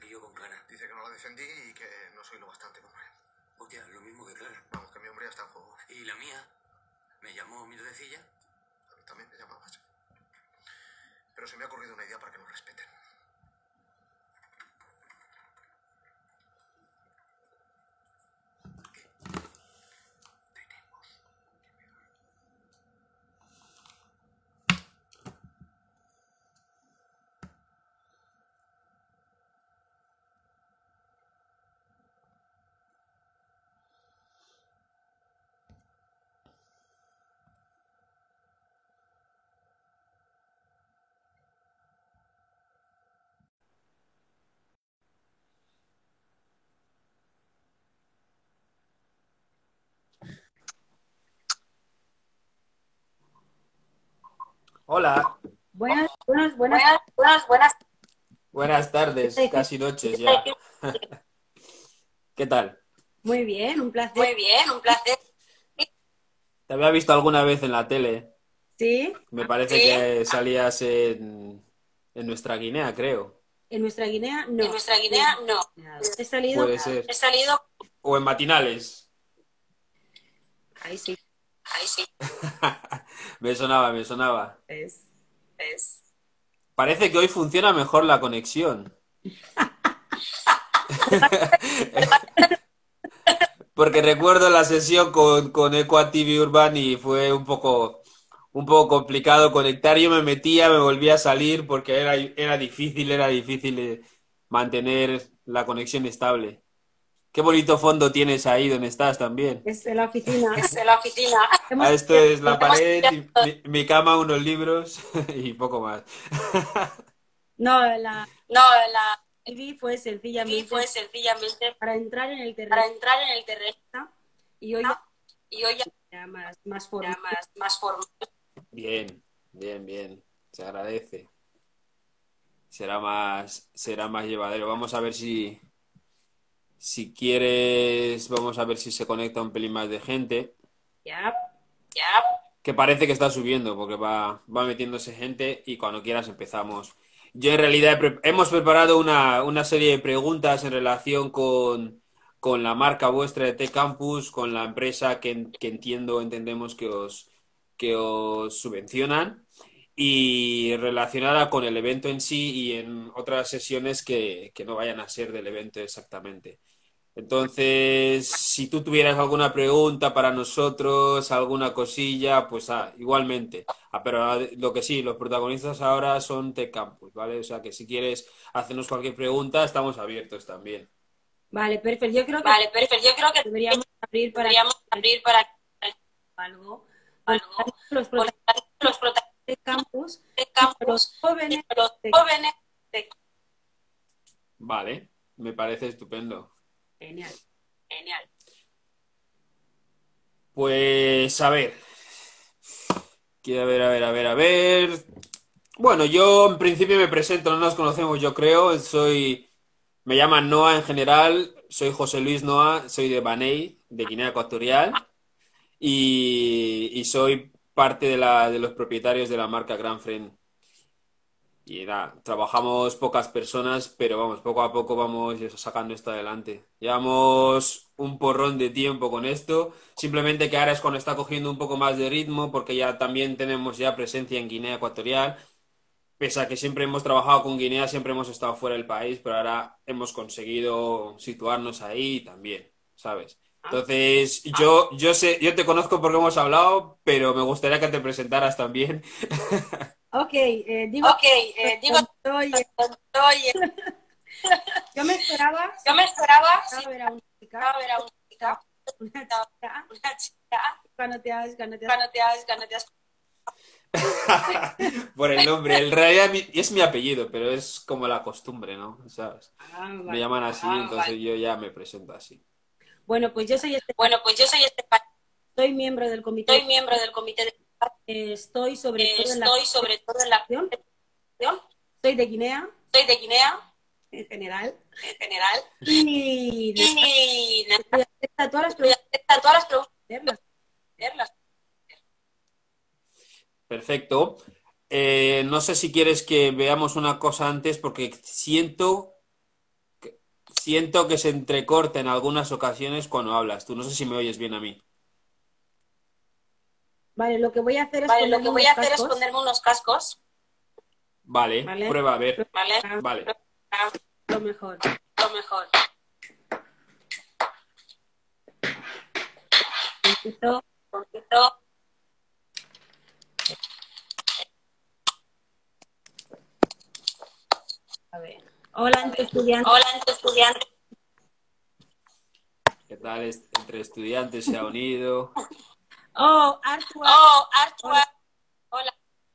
río con Clara. Dice que no la defendí y que no soy lo bastante como él. Hostia, lo mismo que Clara. Vamos, que mi hombre ya está en juego. ¿Y la mía? ¿Me llamó mierdecilla? A mí también me llamabas. Pero se me ha ocurrido una idea para que nos respeten. Hola, Buenas buenas tardes, casi noches ya. ¿Qué tal? Muy bien, un placer. Muy bien, un placer. Te había visto alguna vez en la tele. Sí, Me parece ¿Sí? que salías en Nuestra Guinea, creo. en nuestra Guinea no. En nuestra Guinea no. He salido. Puede ser. He salido. O en matinales. Ahí sí. Ahí sí. Me sonaba, me sonaba. Es. Parece que hoy funciona mejor la conexión. Porque recuerdo la sesión con Equa TV Urban y fue un poco complicado conectar. Yo me metía, me volvía a salir porque era difícil mantener la conexión estable. Qué bonito fondo tienes ahí donde estás también. Es en la oficina. Es en la oficina. Ah, esto es la pared, mi cama, unos libros y poco más. No, la No, la TV fue sencillamente fue sencillamente para entrar en el para terreno entrar en el terreno y hoy y hoy ya ya más formal. más formal. Bien, bien, bien. Se agradece. Será más llevadero. Vamos a ver si quieres, vamos a ver si se conecta un pelín más de gente. Ya. Ya. Que parece que está subiendo porque va metiéndose gente y cuando quieras empezamos. Yo en realidad hemos preparado una serie de preguntas en relación con la marca vuestra de T-Campus, con la empresa que entendemos que os subvencionan y relacionada con el evento en sí y en otras sesiones que no vayan a ser del evento exactamente. Entonces, si tú tuvieras alguna pregunta para nosotros, alguna cosilla, pues igualmente. Pero lo que sí, los protagonistas ahora son Tech Campus, ¿vale? O sea que si quieres hacernos cualquier pregunta, estamos abiertos también. Vale, perfecto. Yo creo que Vale, perfecto. Yo creo que deberíamos abrir para algo los con los protagonistas de campus, de los campus, jóvenes. los jóvenes. Vale, me parece estupendo. Genial. Genial. Pues a ver. Quiero a ver. Bueno, yo en principio me presento, no nos conocemos, yo creo. Me llaman Noah en general. Soy José Luis Noah, soy de Baney, de Guinea Ecuatorial. Y soy parte de los propietarios de la marca Grand Friend. Y nada, trabajamos pocas personas, pero vamos, poco a poco vamos sacando esto adelante. Llevamos un porrón de tiempo con esto, simplemente que ahora es cuando está cogiendo un poco más de ritmo, porque ya también tenemos ya presencia en Guinea Ecuatorial. Pese a que siempre hemos trabajado con Guinea, siempre hemos estado fuera del país, pero ahora hemos conseguido situarnos ahí también, ¿sabes? Entonces, yo te conozco porque hemos hablado, pero me gustaría que te presentaras también. Ok, digo, Soy yo me esperaba sí, ver a una chica, a ver a una chica, una chica, cuando te has cuando te has Por el nombre. En realidad es mi apellido, pero es como la costumbre, ¿no? ¿Sabes? Me vale. llaman así, entonces yo ya me presento así. Bueno, pues yo soy Bueno, pues yo soy soy miembro del comité, miembro del comité de estoy sobre todo en la todo en la acción. acción. Soy de Guinea Soy de Guinea en general en general y y estoy atenta a todas las estoy atenta a todas las preguntas. preguntas. Perfecto. No sé si quieres que veamos una cosa antes, porque siento siento que se entrecorta en algunas ocasiones cuando hablas. Tú no sé si me oyes bien a mí. Vale, lo que voy a hacer es Vale, lo ponerme que voy unos a hacer es cascos. ponerme unos cascos. Vale, Vale. prueba a ver. ¿Vale? Vale. Lo mejor. Lo mejor. Empiezo. Poquito. A ver. Hola, estudiantes. Hola, estudiante. ¿Qué tal entre estudiantes se ha unido? Oh, Artua. Oh, Artua. Hola.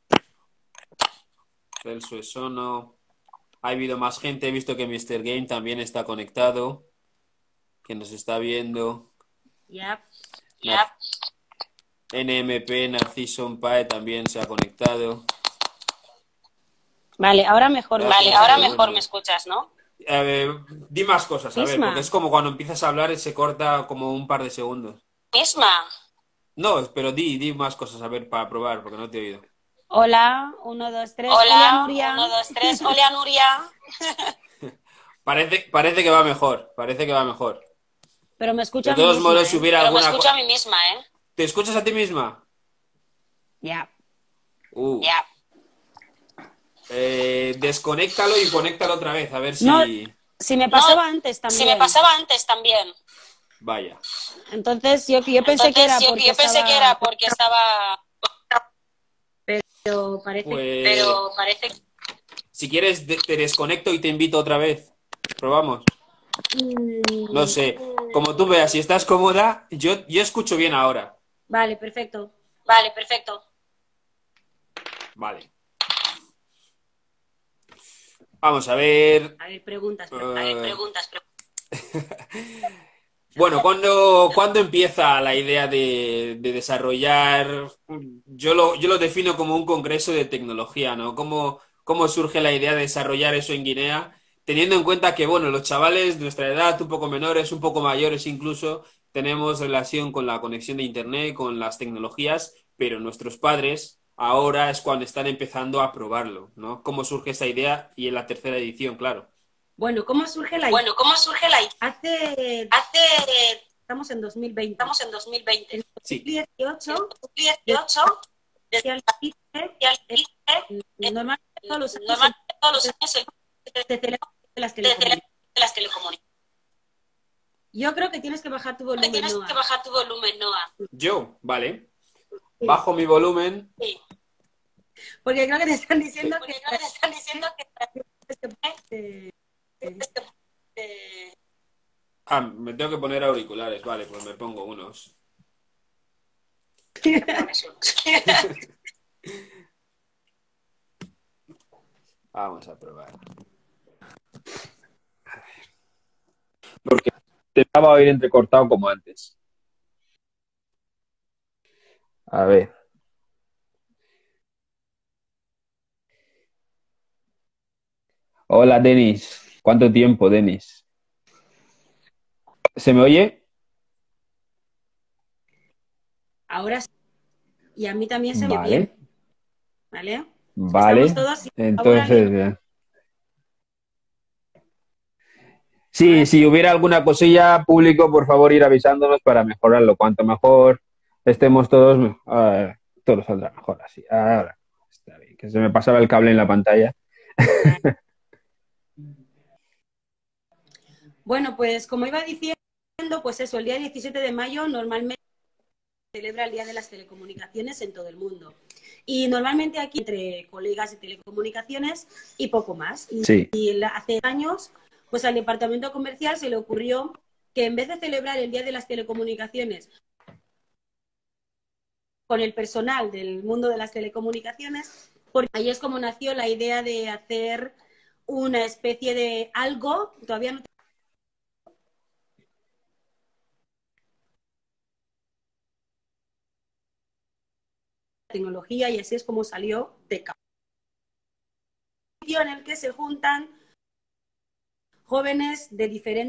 Celso Esono. Ha habido más gente. He visto que Mr. Game también está conectado. Que nos está viendo. Yep. Yep. NMP, Narciso Pae también se ha conectado. Vale, ahora mejor. Vale, ahora mejor me escuchas, ¿no? Di más cosas, a ver, Isma. porque es como cuando empiezas a hablar y se corta como un par de segundos. Misma. No, pero di más cosas, a ver, para probar, porque no te he oído. Hola, 1, 2, 3. Hola, Nuria. 1, 2, 3. Hola, Nuria. Parece que va mejor, parece que va mejor. Pero me escucho De a mí todos misma, modos, si ¿eh? hubiera Pero me alguna... escucho a mí misma, ¿eh? ¿Te escuchas a ti misma? Ya. Ya. Desconéctalo y conéctalo otra vez, a ver si... No, si me pasaba antes también. Si me pasaba antes también. Vaya. Entonces yo pensé que era porque yo pensé que era porque estaba... Pero parece Pues... Pero parece que... Si quieres, te desconecto y te invito otra vez. Probamos. No sé. Como tú veas, si estás cómoda, yo escucho bien ahora. Vale, perfecto. Vale, perfecto. Vale. Vamos a ver. A ver, preguntas. Preguntas. Bueno, ¿cuándo empieza la idea de desarrollar? Yo lo defino como un congreso de tecnología, ¿no? ¿Cómo surge la idea de desarrollar eso en Guinea? Teniendo en cuenta que, bueno, los chavales de nuestra edad, un poco menores, un poco mayores incluso, tenemos relación con la conexión de Internet, con las tecnologías, pero nuestros padres ahora es cuando están empezando a probarlo, ¿no? ¿Cómo surge esa idea? Y en la tercera edición, claro. Bueno, ¿cómo surge la idea? Bueno, ¿cómo surge la idea? Estamos en 2020. Estamos en 2020. En Sí. 2018, 2018, decía el normalmente todos los años normalmente todos los años se celebran las de telecomunicaciones. las telecomunicaciones. Yo creo que tienes que bajar tu volumen, Tienes Noa. que bajar tu volumen, Noah. Yo, vale. Sí. Bajo mi volumen. Sí. Porque creo que te están diciendo Porque no te están diciendo que... Me tengo que poner auriculares, vale, pues me pongo unos. Vamos a probar. A ver. Porque te estaba a oír entrecortado como antes. A ver. Hola, Denis. ¿Cuánto tiempo, Denis? ¿Se me oye? Ahora sí. Y a mí también se me Vale. bien. ¿Vale? Vale. Estamos todos Entonces, bien. Sí, si hubiera alguna cosilla, público, por favor, ir avisándonos para mejorarlo. Cuanto mejor estemos todos, todo saldrá mejor así. Ahora, está bien, que se me pasaba el cable en la pantalla. Bueno, pues como iba diciendo, pues eso, el día 17 de mayo normalmente se celebra el Día de las Telecomunicaciones en todo el mundo. Y normalmente aquí entre colegas de telecomunicaciones y poco más. Sí. Y hace años, pues al departamento comercial se le ocurrió que en vez de celebrar el Día de las Telecomunicaciones con el personal del mundo de las telecomunicaciones, porque ahí es como nació la idea de hacer una especie de algo, todavía no tecnología, y así es como salió TECA, en el que se juntan jóvenes de diferentes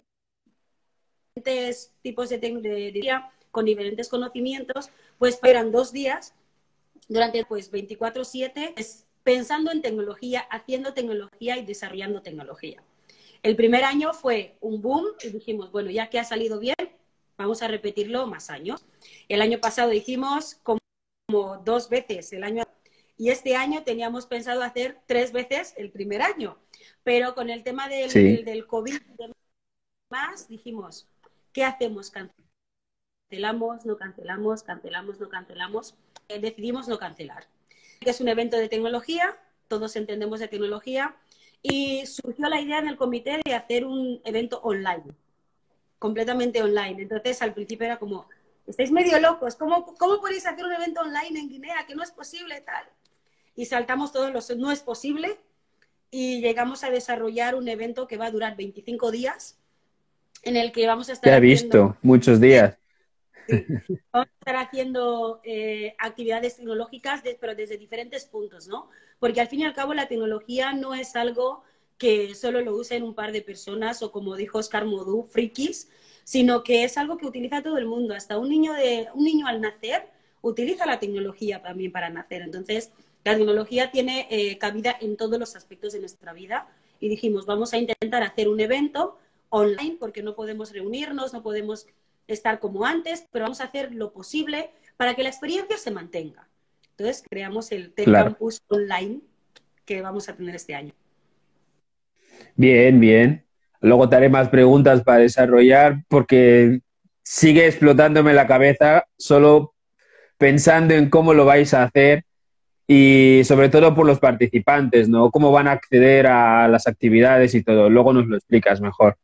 tipos de tecnología con diferentes conocimientos, pues eran 2 días durante pues 24/7 pensando en tecnología, haciendo tecnología y desarrollando tecnología. El primer año fue un boom y dijimos, bueno, ya que ha salido bien, vamos a repetirlo más años. El año pasado hicimos como 2 veces el año y este año teníamos pensado hacer 3 veces el primer año. Pero con el tema del COVID y demás, dijimos, ¿qué hacemos? ¿Cancelamos, no cancelamos, cancelamos, no cancelamos? Decidimos no cancelar. Es un evento de tecnología, todos entendemos de tecnología, y surgió la idea en el comité de hacer un evento online, completamente online. Entonces, al principio era como, estáis medio locos, ¿cómo podéis hacer un evento online en Guinea? Que no es posible, tal. Y saltamos todos los no es posible y llegamos a desarrollar un evento que va a durar 25 días, en el que vamos a estar Te he visto muchos días. Sí. Vamos a estar haciendo actividades tecnológicas, pero desde diferentes puntos, ¿no? Porque al fin y al cabo la tecnología no es algo que solo lo usen un par de personas o, como dijo Oscar Modú, frikis, sino que es algo que utiliza todo el mundo. Hasta un niño al nacer utiliza la tecnología también para nacer. Entonces, la tecnología tiene cabida en todos los aspectos de nuestra vida y dijimos, vamos a intentar hacer un evento online porque no podemos reunirnos, no podemos estar como antes, pero vamos a hacer lo posible para que la experiencia se mantenga. Entonces, creamos el Tech Campus Online que vamos a tener este año. Bien, bien. Luego te haré más preguntas para desarrollar porque sigue explotándome la cabeza solo pensando en cómo lo vais a hacer y sobre todo por los participantes, ¿no? Cómo van a acceder a las actividades y todo. Luego nos lo explicas mejor.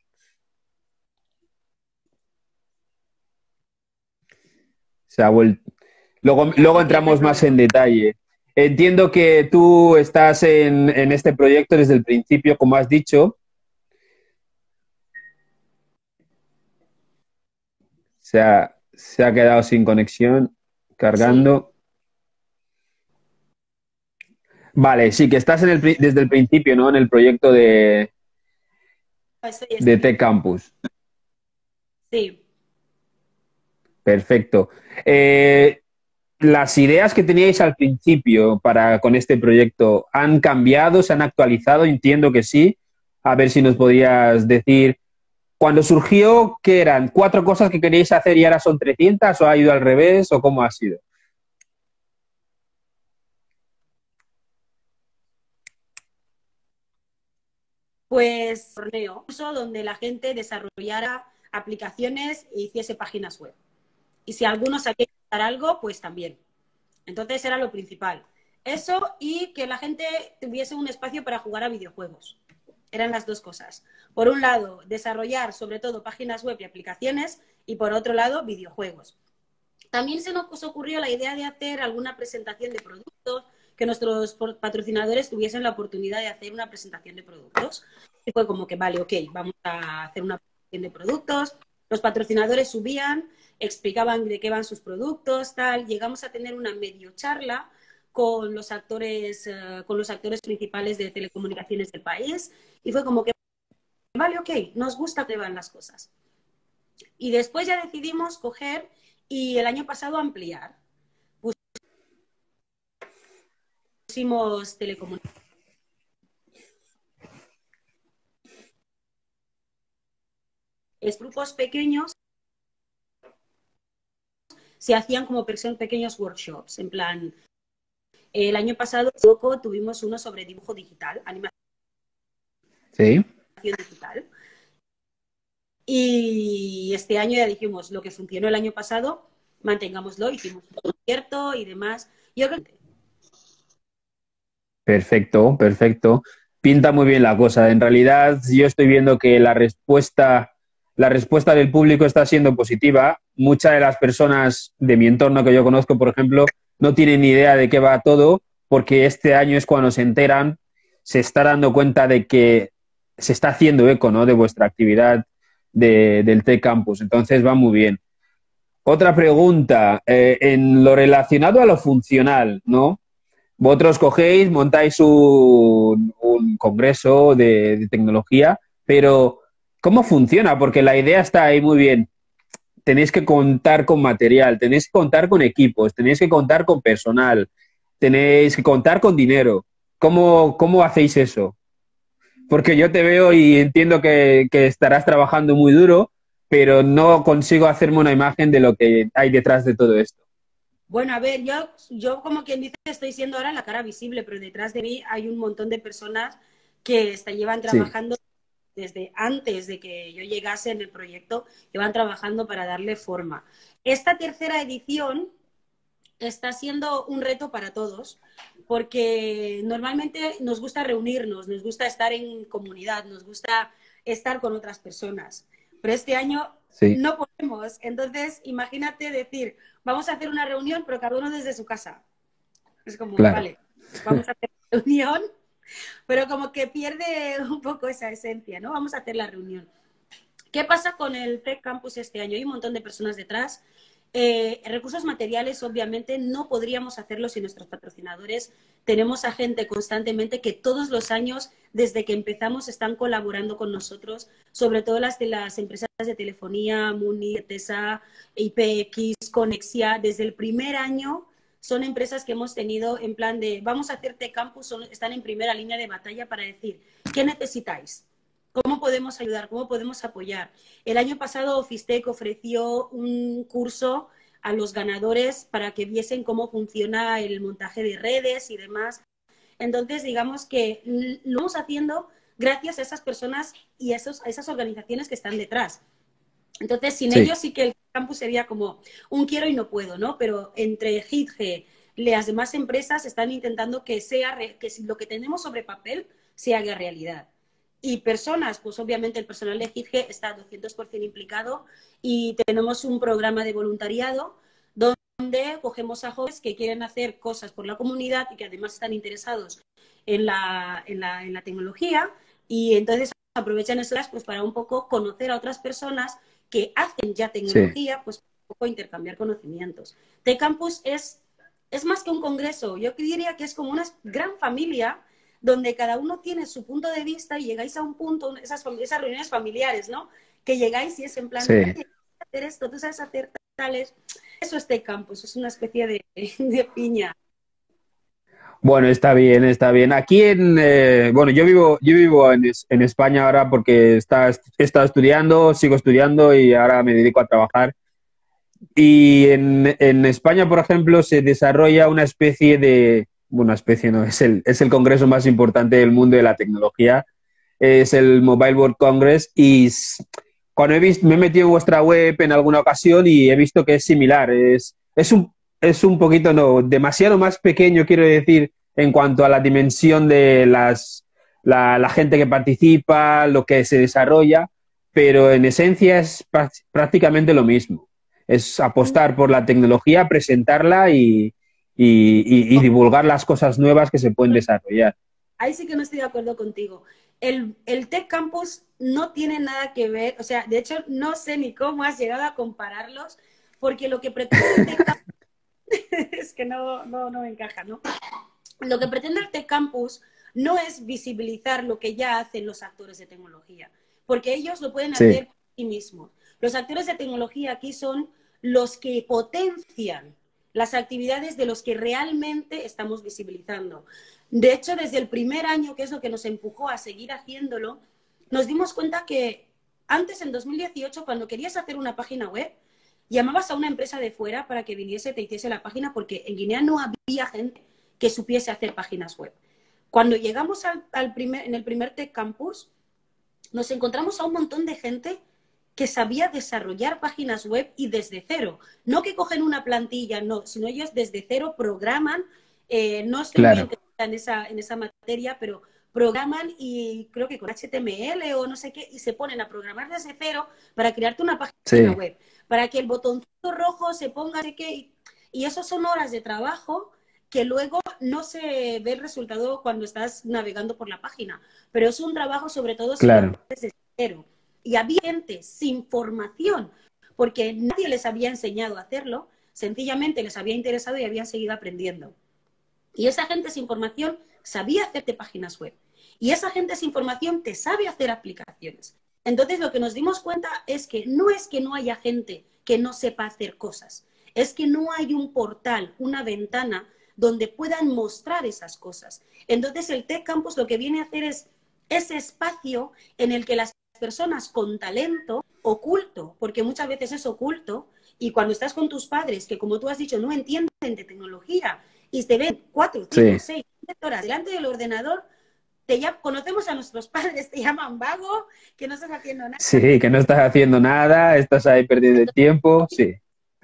Se ha vuelto. Luego entramos más en detalle. Entiendo que tú estás en este proyecto desde el principio, como has dicho. Se ha quedado sin conexión, cargando. Sí. Vale, sí, que estás desde el principio, ¿no? En el proyecto de Tech Campus. Sí. Perfecto. Las ideas que teníais al principio con este proyecto, ¿han cambiado, se han actualizado? Entiendo que sí. A ver si nos podías decir, cuando surgió, ¿qué eran? 4 cosas que queríais hacer y ahora son 300, o ha ido al revés, o cómo ha sido? Pues torneo, donde la gente desarrollara aplicaciones e hiciese páginas web. Y si alguno sabía hacer algo, pues también. Entonces era lo principal. Eso y que la gente tuviese un espacio para jugar a videojuegos. Eran las 2 cosas. Por un lado, desarrollar sobre todo páginas web y aplicaciones y por otro lado, videojuegos. También se nos ocurrió la idea de hacer alguna presentación de productos, que nuestros patrocinadores tuviesen la oportunidad de hacer una presentación de productos. Y fue como que, vale, ok, vamos a hacer una presentación de productos. Los patrocinadores subían, explicaban de qué van sus productos, tal. Llegamos a tener una medio charla con los actores principales de telecomunicaciones del país y fue como que, vale, ok, nos gusta que van las cosas. Y después ya decidimos coger y el año pasado ampliar. Pusimos telecomunicaciones. Es grupos pequeños, se hacían como pequeños workshops, en plan, el año pasado tuvimos uno sobre dibujo digital, animación digital. Y este año ya dijimos, lo que funcionó el año pasado, mantengámoslo, hicimos un concierto y demás. Yo creo que... Perfecto, perfecto. Pinta muy bien la cosa. En realidad, yo estoy viendo que la respuesta del público está siendo positiva. Muchas de las personas de mi entorno que yo conozco, por ejemplo, no tienen ni idea de qué va todo, porque este año es cuando se enteran, se está dando cuenta de que se está haciendo eco, ¿no?, de vuestra actividad del Tech Campus. Entonces va muy bien. Otra pregunta, en lo relacionado a lo funcional, ¿no? Vosotros cogéis, montáis un congreso de tecnología, pero ¿cómo funciona? Porque la idea está ahí muy bien. Tenéis que contar con material, tenéis que contar con equipos, tenéis que contar con personal, tenéis que contar con dinero. ¿Cómo hacéis eso? porque yo te veo y entiendo que estarás trabajando muy duro, pero no consigo hacerme una imagen de lo que hay detrás de todo esto. Bueno, a ver, yo como quien dice estoy siendo ahora la cara visible, pero detrás de mí hay un montón de personas que llevan Sí, trabajando desde antes de que yo llegase en el proyecto, llevan trabajando para darle forma. Esta tercera edición está siendo un reto para todos, porque normalmente nos gusta reunirnos, nos gusta estar en comunidad, nos gusta estar con otras personas, pero este año sí, no podemos. Entonces, imagínate decir, vamos a hacer una reunión, pero cada uno desde su casa. Es como, claro. vale, vamos a hacer la reunión, pero como que pierde un poco esa esencia, ¿no? Vamos a hacer la reunión. ¿Qué pasa con el Tech Campus este año? Hay un montón de personas detrás. Recursos materiales, obviamente, no podríamos hacerlo sin nuestros patrocinadores. Tenemos a gente constantemente que todos los años, desde que empezamos, están colaborando con nosotros, sobre todo las de las empresas de telefonía, Muni, Tesa, IPX, Conexia. Desde el primer año son empresas que hemos tenido en plan de vamos a hacerte campus, están en primera línea de batalla para decir, ¿qué necesitáis? ¿Cómo podemos ayudar? ¿Cómo podemos apoyar? El año pasado Ofistec ofreció un curso a los ganadores para que viesen cómo funciona el montaje de redes y demás. Entonces, digamos que lo vamos haciendo gracias a esas personas y a esas organizaciones que están detrás. Entonces, sin Sí, ellos sí que el campus sería como un quiero y no puedo, ¿no? Pero entre HITGE, las demás empresas están intentando que lo que tenemos sobre papel se haga realidad. Y personas, pues obviamente el personal de HITGE está 200% implicado y tenemos un programa de voluntariado donde cogemos a jóvenes que quieren hacer cosas por la comunidad y que además están interesados en la tecnología y entonces aprovechan esas pues para un poco conocer a otras personas que hacen ya sí. tecnología, pues un poco intercambiar conocimientos. T-Campus es más que un congreso, yo diría que es como una gran familia donde cada uno tiene su punto de vista y llegáis a un punto, esas reuniones familiares, ¿no? Que llegáis y es en plan, Sí. oye, hacer esto, tú sabes hacer tales. Eso es T-Campus, es una especie de piña. Bueno, está bien, está bien. Aquí bueno, yo vivo en España ahora porque he estado estudiando, sigo estudiando y ahora me dedico a trabajar. Y en España, por ejemplo, se desarrolla una especie de, bueno, una especie no, es el congreso más importante del mundo de la tecnología, es el Mobile World Congress y cuando me he metido en vuestra web en alguna ocasión y he visto que es similar, es un poquito, no, demasiado más pequeño, quiero decir, en cuanto a la dimensión de la gente que participa, lo que se desarrolla, pero en esencia es prácticamente lo mismo. Es apostar por la tecnología, presentarla y divulgar las cosas nuevas que se pueden desarrollar. Ahí sí que no estoy de acuerdo contigo. El Tech Campus no tiene nada que ver, o sea, de hecho no sé ni cómo has llegado a compararlos, porque lo que pretende el Tech Campus es que no me encaja, ¿no? Lo que pretende el Tech Campus no es visibilizar lo que ya hacen los actores de tecnología, porque ellos lo pueden Sí, hacer por sí mismos. Los actores de tecnología aquí son los que potencian las actividades de los que realmente estamos visibilizando. De hecho, desde el primer año, que es lo que nos empujó a seguir haciéndolo, nos dimos cuenta que antes, en 2018, cuando querías hacer una página web, llamabas a una empresa de fuera para que viniese, te hiciese la página, porque en Guinea no había gente que supiese hacer páginas web. Cuando llegamos en el primer Tech Campus, nos encontramos a un montón de gente que sabía desarrollar páginas web y desde cero. No que cogen una plantilla, no, sino ellos desde cero programan. No estoy muy claro. interesada en esa materia, pero programan y creo que con HTML o no sé qué, y se ponen a programar desde cero para crearte una página Sí, web, para que el botoncito rojo se ponga, no sé qué, y eso son horas de trabajo que luego no se ve el resultado cuando estás navegando por la página, pero es un trabajo sobre todo si lo claro. haces desde cero. Y había gente sin formación, porque nadie les había enseñado a hacerlo, sencillamente les había interesado y habían seguido aprendiendo. Y esa gente sin formación sabía hacerte páginas web. Y esa gente sin formación te sabe hacer aplicaciones. Entonces lo que nos dimos cuenta es que no haya gente que no sepa hacer cosas, es que no hay un portal, una ventana donde puedan mostrar esas cosas. Entonces el Tech Campus lo que viene a hacer es ese espacio en el que las personas con talento oculto, porque muchas veces es oculto, y cuando estás con tus padres, que como tú has dicho, no entienden de tecnología, y se ven 4, 5, Sí, 6, 7 horas delante del ordenador, conocemos a nuestros padres, te llaman vago, que no estás haciendo nada. sí, que no estás haciendo nada, estás ahí perdiendo el tiempo, sí,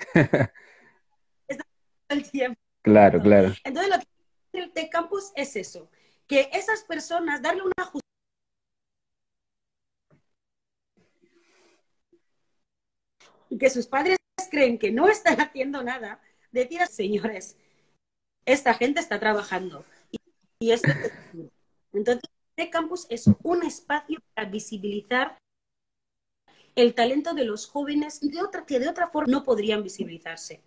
Estás todo el tiempo. claro, claro. Entonces, lo que hace el Tech Campus es eso, que esas personas, darle una justicia, y que sus padres creen que no están haciendo nada, decir a señores, esta gente está trabajando y esto es el futuro. Entonces, Tech Campus es un espacio para visibilizar el talento de los jóvenes que de otra forma no podrían visibilizarse.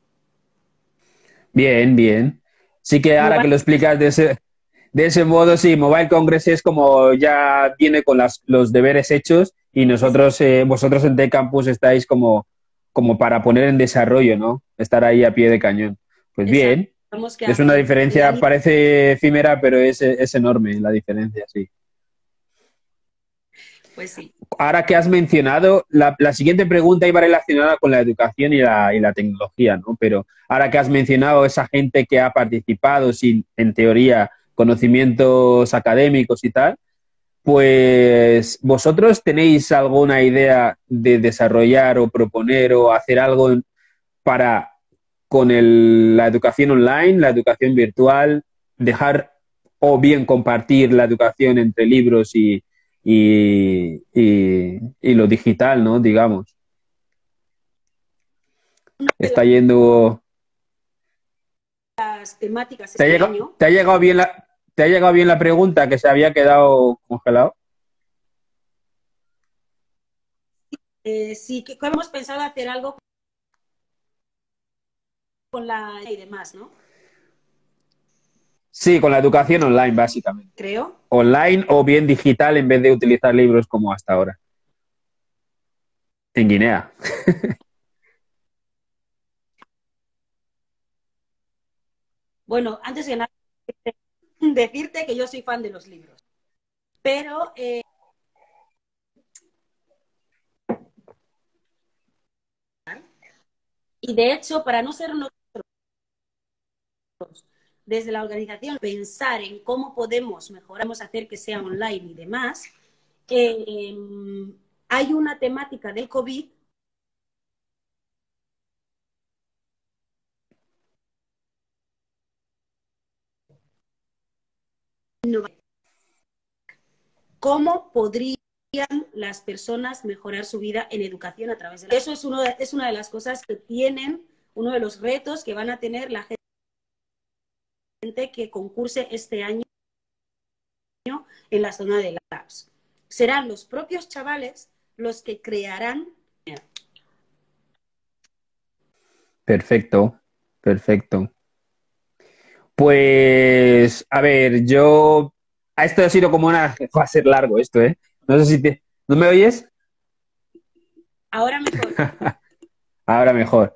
Bien, bien. Sí que ahora que lo explicas de ese modo, sí, Mobile Congress es como ya viene con los deberes hechos y nosotros, vosotros en Tech Campus estáis como para poner en desarrollo, ¿no? Estar ahí a pie de cañón. Pues bien, Que es una diferencia, parece efímera, pero es enorme la diferencia, sí. Pues sí. Ahora que has mencionado, la siguiente pregunta iba relacionada con la educación y la tecnología, ¿no? Pero ahora que has mencionado esa gente que ha participado sin, en teoría, conocimientos académicos y tal, pues ¿vosotros tenéis alguna idea de desarrollar o proponer o hacer algo para, con la educación online, la educación virtual, dejar o bien compartir la educación entre libros y lo digital, ¿no? Digamos. Está yendo... Las temáticas ¿Te ha este llegado, año, te ha llegado bien te ha llegado bien la pregunta que se había quedado congelado? sí que hemos pensado hacer algo con la y demás, ¿no? Sí, con la educación online, básicamente. Creo. Online o bien digital en vez de utilizar libros como hasta ahora. En Guinea. Bueno, antes de nada, decirte que yo soy fan de los libros, pero y de hecho, para no ser nosotros, desde la organización, pensar en cómo podemos mejorar, hacer que sea online y demás, eh, hay una temática del COVID cómo podrían las personas mejorar su vida en educación a través de la... Eso es una de las cosas que tienen, uno de los retos que van a tener la gente que concurse este año en la zona de labs. Serán los propios chavales los que crearán. Perfecto, perfecto. Pues, a ver, yo... Esto ha sido como una... Va a ser largo esto, ¿eh? No sé si te... ¿No me oyes? Ahora mejor. Ahora mejor.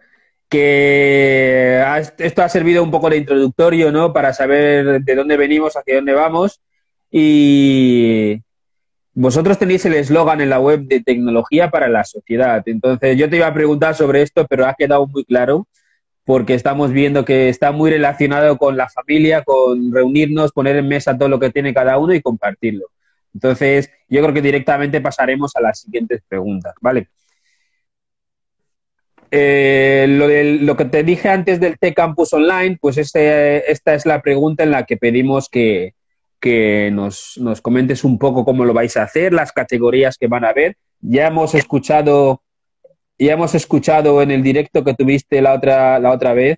Esto ha servido un poco de introductorio, ¿no? Para saber de dónde venimos, hacia dónde vamos. Y vosotros tenéis el eslogan en la web de tecnología para la sociedad. Entonces, yo te iba a preguntar sobre esto, pero ha quedado muy claro porque estamos viendo que está muy relacionado con la familia, con reunirnos, poner en mesa todo lo que tiene cada uno y compartirlo. Entonces, yo creo que directamente pasaremos a las siguientes preguntas, ¿vale? Lo que te dije antes del T-Campus Online, pues esta es la pregunta en la que pedimos que nos comentes un poco cómo lo vais a hacer, las categorías que van a haber. Ya hemos escuchado en el directo que tuviste la otra vez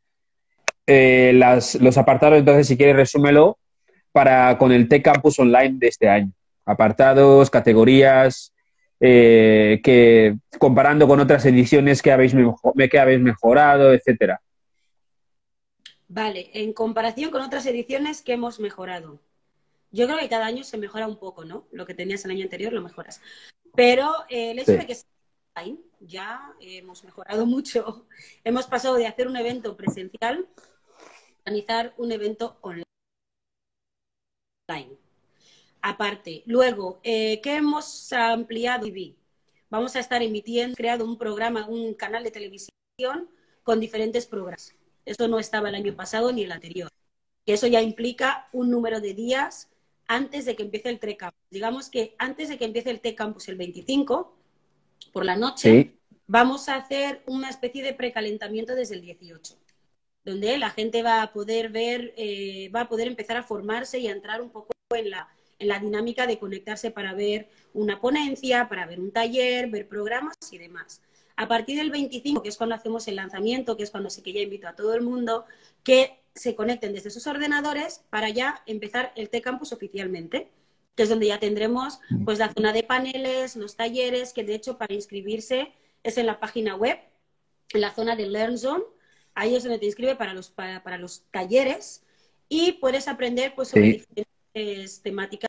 los apartados, entonces si quieres resúmelo con el T-Campus Online de este año. Apartados, categorías, que comparando con otras ediciones que habéis mejorado, etcétera. Vale, en comparación con otras ediciones que hemos mejorado. Yo creo que cada año se mejora un poco, ¿no? Lo que tenías el año anterior lo mejoras. Pero el hecho de que sea online, ya hemos mejorado mucho. Hemos pasado de hacer un evento presencial a organizar un evento online. aparte. Luego, ¿qué hemos ampliado? Vamos a estar emitiendo, creado un programa, un canal de televisión con diferentes programas. Eso no estaba el año pasado ni el anterior. Que eso ya implica un número de días antes de que empiece el T-Campus. Digamos que antes de que empiece el T-Campus el 25, por la noche, Sí. vamos a hacer una especie de precalentamiento desde el 18, donde la gente va a poder ver, va a poder empezar a formarse y a entrar un poco en la dinámica de conectarse para ver una ponencia, para ver un taller, ver programas y demás. A partir del 25, que es cuando hacemos el lanzamiento, que es cuando sí que ya invito a todo el mundo que se conecten desde sus ordenadores para ya empezar el T-Campus oficialmente, que es donde ya tendremos pues la zona de paneles, los talleres, que de hecho para inscribirse es en la página web, en la zona de Learn Zone. Ahí es donde te inscribe para los talleres y puedes aprender pues, sobre diferentes temáticas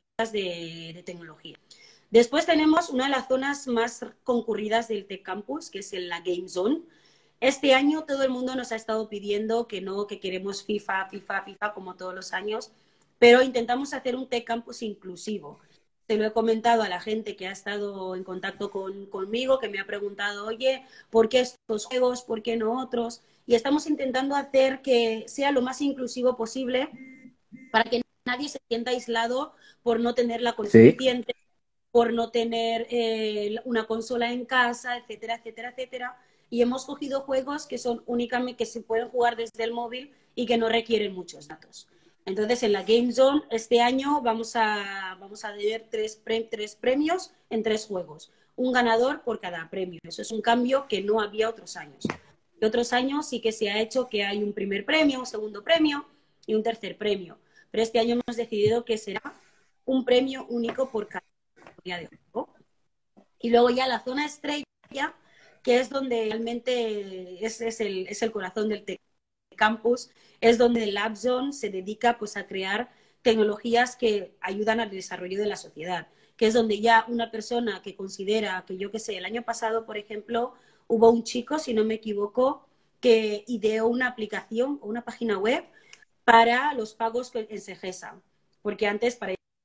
de tecnología. Después tenemos una de las zonas más concurridas del Tech Campus, que es la Game Zone. Este año todo el mundo nos ha estado pidiendo que no, que queremos FIFA como todos los años, pero intentamos hacer un Tech Campus inclusivo. Se lo he comentado a la gente que ha estado en contacto conmigo, que me ha preguntado, oye, ¿por qué estos juegos? ¿Por qué no otros? Y estamos intentando hacer que sea lo más inclusivo posible para que nadie se sienta aislado por no tener la conexión suficiente, por no tener una consola en casa, etcétera, etcétera, etcétera. Y hemos cogido juegos que son únicamente, que se pueden jugar desde el móvil y que no requieren muchos datos. Entonces, en la Game Zone, este año vamos a tener tres premios en 3 juegos. Un ganador por cada premio. Eso es un cambio que no había otros años. De otros años sí que se ha hecho que hay un primer premio, un segundo premio y un tercer premio. Pero este año hemos decidido que será un premio único por cada día de juego. Y luego ya la zona estrella, que es donde realmente es el corazón del Tech Campus, es donde el Lab Zone se dedica pues, a crear tecnologías que ayudan al desarrollo de la sociedad, que es donde ya una persona que considera que, yo qué sé, el año pasado, por ejemplo, hubo un chico, si no me equivoco, que ideó una aplicación o una página web para los pagos en Segesa, porque antes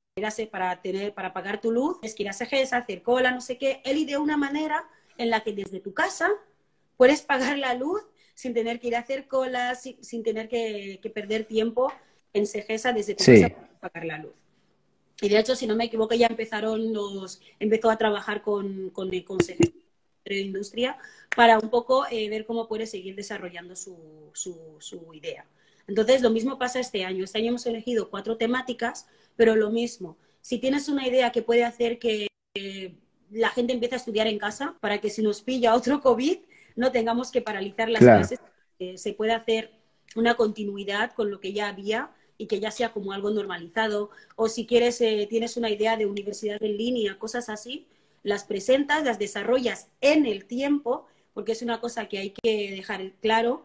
para pagar tu luz es que ir a Segesa, hacer cola, no sé qué. Él ideó una manera en la que desde tu casa puedes pagar la luz sin tener que ir a hacer colas, sin tener que perder tiempo en Segesa desde tu casa para pagar la luz. Y de hecho, si no me equivoco, ya empezó a trabajar con Segesa de Industria para un poco ver cómo puede seguir desarrollando su idea. Entonces, lo mismo pasa este año. Este año hemos elegido 4 temáticas, pero lo mismo. Si tienes una idea que puede hacer que la gente empiece a estudiar en casa, para que si nos pilla otro COVID, no tengamos que paralizar las clases, que se pueda hacer una continuidad con lo que ya había y que ya sea como algo normalizado. O si quieres, tienes una idea de universidad en línea, cosas así, las presentas, las desarrollas en el tiempo, porque es una cosa que hay que dejar claro.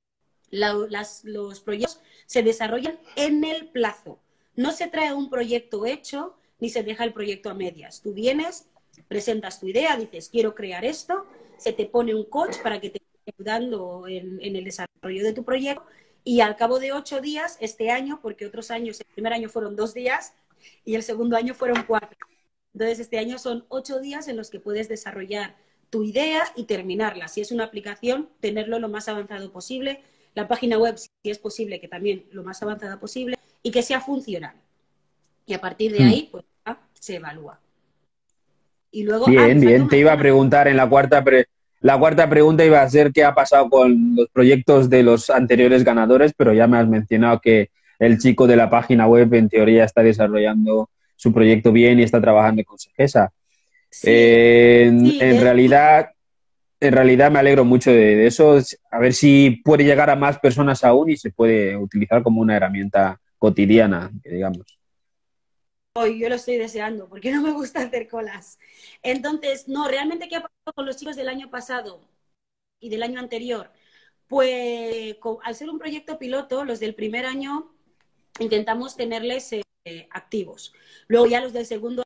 Los proyectos se desarrollan en el plazo. No se trae un proyecto hecho ni se deja el proyecto a medias. Tú vienes, presentas tu idea, dices, quiero crear esto, se te pone un coach para que te esté ayudando en el desarrollo de tu proyecto y al cabo de 8 días, este año, porque otros años, el primer año fueron 2 días y el segundo año fueron 4. Entonces, este año son 8 días en los que puedes desarrollar tu idea y terminarla. Si es una aplicación, tenerlo lo más avanzado posible. La página web, si es posible, que también lo más avanzada posible y que sea funcional. Y a partir de ahí, pues se evalúa. Y luego, bien. Te iba a preguntar en la cuarta pregunta iba a ser qué ha pasado con los proyectos de los anteriores ganadores, pero ya me has mencionado que el chico de la página web en teoría está desarrollando su proyecto bien y está trabajando con Segesa. Sí, en realidad me alegro mucho de eso. A ver si puede llegar a más personas aún y se puede utilizar como una herramienta cotidiana, digamos. Hoy yo lo estoy deseando porque no me gusta hacer colas. Entonces, no, realmente, ¿qué ha pasado con los chicos del año pasado y del año anterior? Pues al ser un proyecto piloto, los del primer año intentamos tenerles activos. Luego ya los del segundo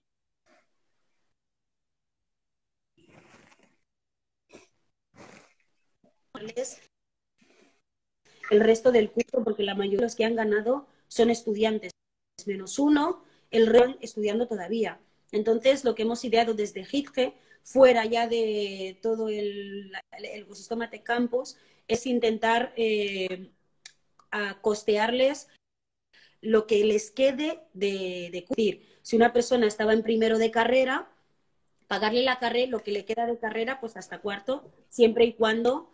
el resto del curso, porque la mayoría de los que han ganado son estudiantes, menos uno el REON estudiando todavía. Entonces, lo que hemos ideado desde HITGE, fuera ya de todo el ecosistema Tech Campus, es intentar a costearles lo que les quede de curtir. Si una persona estaba en primero de carrera, pagarle la carrera, lo que le queda de carrera, pues hasta cuarto, siempre y cuando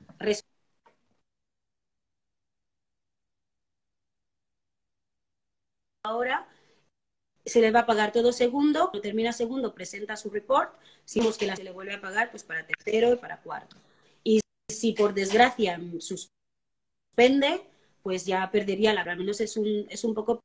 ahora se le va a pagar todo segundo, cuando termina segundo presenta su report, si vemos que se le vuelve a pagar, pues para tercero y para cuarto. Y si por desgracia suspende, pues ya perdería la, al menos es un poco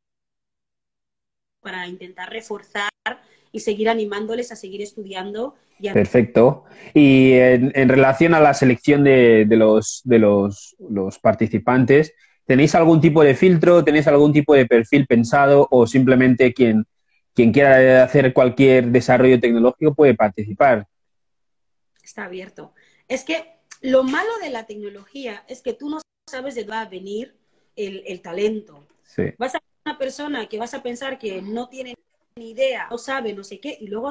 para intentar reforzar y seguir animándoles a seguir estudiando. Perfecto. Y en relación a la selección de los participantes, ¿tenéis algún tipo de filtro? ¿Tenéis algún tipo de perfil pensado? ¿O simplemente quien quiera hacer cualquier desarrollo tecnológico puede participar? Está abierto. Es que lo malo de la tecnología es que tú no sabes de dónde va a venir el talento. Sí. Vas a ser una persona que vas a pensar que no tiene ni idea, no sabe, no sé qué, y luego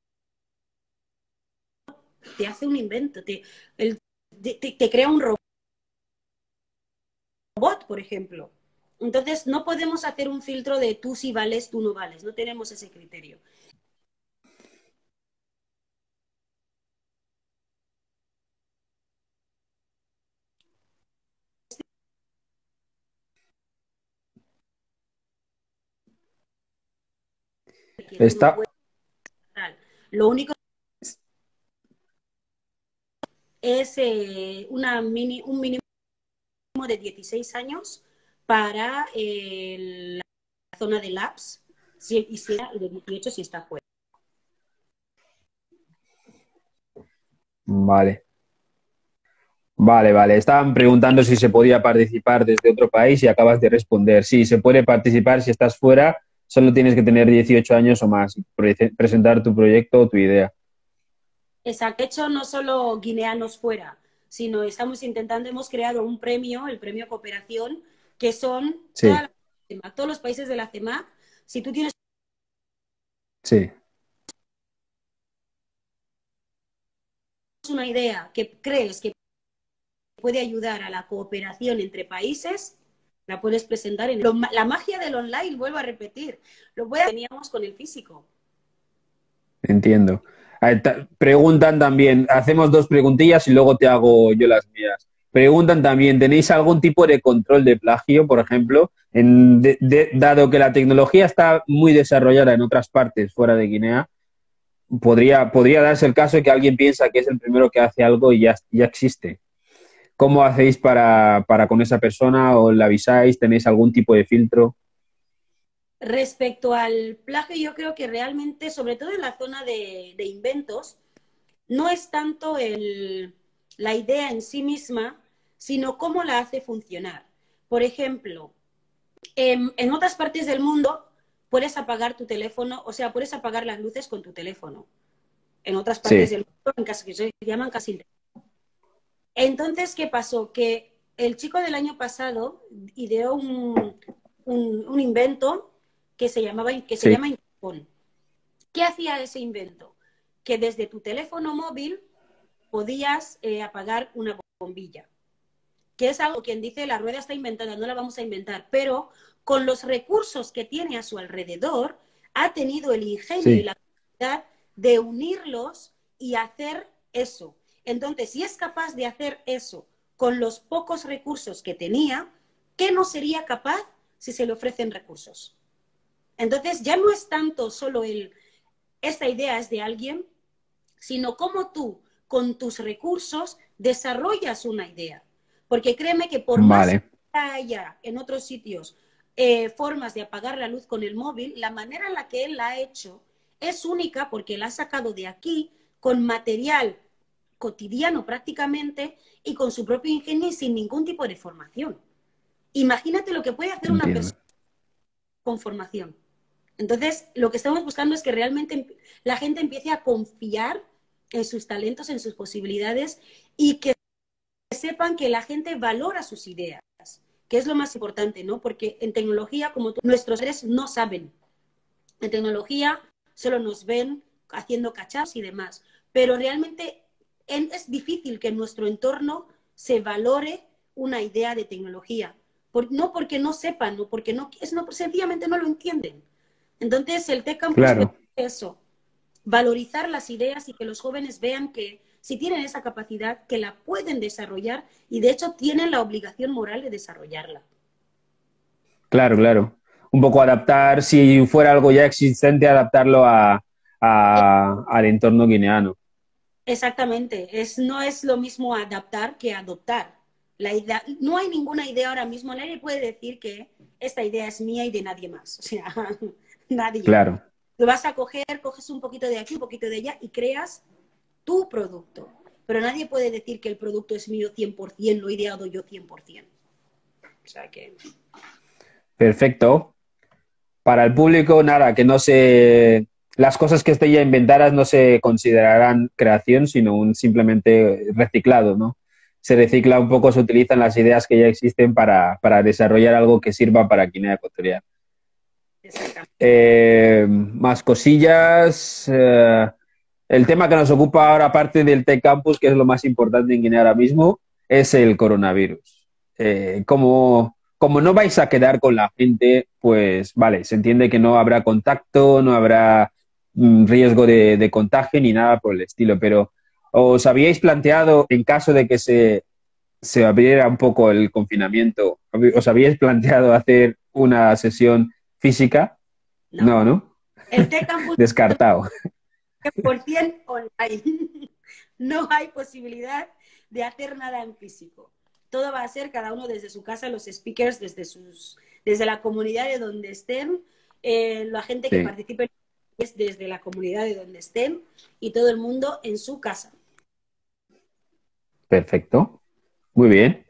te hace un invento, te crea un robot, por ejemplo. Entonces, no podemos hacer un filtro de tú sí vales, tú no vales. No tenemos ese criterio. Está... Lo único es un mínimo de 16 años para la zona de labs y de 18 si está fuera. Vale. Vale. Estaban preguntando si se podía participar desde otro país y acabas de responder. Sí, se puede participar si estás fuera, solo tienes que tener 18 años o más y presentar tu proyecto o tu idea. Exacto. De hecho, no solo guineanos fuera, sino hemos creado un premio, el premio Cooperación, que son Sí. todos los países de la CEMAC. Si tú tienes una idea que crees que puede ayudar a la cooperación entre países, la puedes presentar la magia del online, vuelvo a repetir, teníamos con el físico. Entiendo. Preguntan también, hacemos 2 preguntillas y luego te hago yo las mías. Preguntan también, ¿tenéis algún tipo de control de plagio, por ejemplo? Dado que la tecnología está muy desarrollada en otras partes fuera de Guinea, podría darse el caso de que alguien piensa que es el primero que hace algo y ya existe. ¿Cómo hacéis para con esa persona? ¿O la avisáis? ¿Tenéis algún tipo de filtro? Respecto al plagio, yo creo que realmente, sobre todo en la zona de inventos, no es tanto la idea en sí misma, sino cómo la hace funcionar. Por ejemplo, en otras partes del mundo puedes apagar tu teléfono, o sea, puedes apagar las luces con tu teléfono. En otras partes del mundo, que se llaman casi. Entonces, ¿qué pasó? Que el chico del año pasado ideó un invento que se llama Interphone. ¿Qué hacía ese invento? Que desde tu teléfono móvil podías apagar una bombilla. Que es algo, quien dice, la rueda está inventada, no la vamos a inventar, pero con los recursos que tiene a su alrededor, ha tenido el ingenio y la capacidad de unirlos y hacer eso. Entonces, si es capaz de hacer eso con los pocos recursos que tenía, ¿qué no sería capaz si se le ofrecen recursos? Entonces, ya no es tanto solo esta idea es de alguien, sino cómo tú, con tus recursos, desarrollas una idea. Porque créeme que por más que haya en otros sitios formas de apagar la luz con el móvil, la manera en la que él la ha hecho es única porque la ha sacado de aquí con material cotidiano prácticamente y con su propio ingenio y sin ningún tipo de formación. Imagínate lo que puede hacer una persona con formación. Entonces, lo que estamos buscando es que realmente la gente empiece a confiar en sus talentos, en sus posibilidades y que sepan que la gente valora sus ideas, que es lo más importante, ¿no? Porque en tecnología, como nuestros padres no saben. En tecnología solo nos ven haciendo cachas y demás, pero realmente es difícil que en nuestro entorno se valore una idea de tecnología. No porque no sepan, no porque sencillamente no lo entienden. Entonces, el Tech Campus Claro. permite eso, valorizar las ideas y que los jóvenes vean que si tienen esa capacidad, que la pueden desarrollar y de hecho tienen la obligación moral de desarrollarla. Claro, claro. Un poco adaptar, si fuera algo ya existente, adaptarlo al entorno guineano. Exactamente, no es lo mismo adaptar que adoptar. No hay ninguna idea ahora mismo, nadie puede decir que esta idea es mía y de nadie más. O sea, nadie. Claro. Lo vas a coges un poquito de aquí, un poquito de allá y creas tu producto. Pero nadie puede decir que el producto es mío 100%, lo he ideado yo 100%. O sea que... Perfecto. Para el público, nada, que no se... Las cosas que estén ya inventadas no se considerarán creación, sino simplemente reciclado, ¿no? Se recicla un poco, se utilizan las ideas que ya existen para desarrollar algo que sirva para Guinea Ecuatorial. Más cosillas. El tema que nos ocupa ahora, aparte del Tech Campus, que es lo más importante en Guinea ahora mismo, es el coronavirus. Como no vais a quedar con la gente, pues vale, se entiende que no habrá contacto, no habrá riesgo de contagio ni nada por el estilo, pero ¿os habíais planteado, en caso de que se abriera un poco el confinamiento, os habíais planteado hacer una sesión física? No, ¿no? El Tech Campus descartado. 100% online. No hay posibilidad de hacer nada en físico. Todo va a ser cada uno desde su casa, los speakers desde la comunidad de donde estén, la gente que participe es desde la comunidad de donde estén y todo el mundo en su casa. Perfecto. Muy bien.